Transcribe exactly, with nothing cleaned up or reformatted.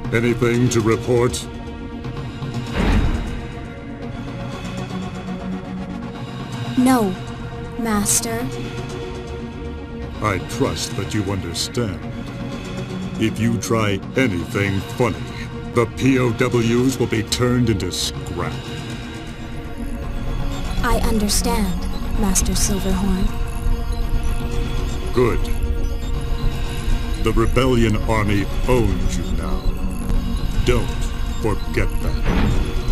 Anything to report? No, Master. I trust that you understand. If you try anything funny, the P O Ws will be turned into scrap. I understand, Master Silverhorn. Good. The Rebellion Army owns you now. Don't forget that.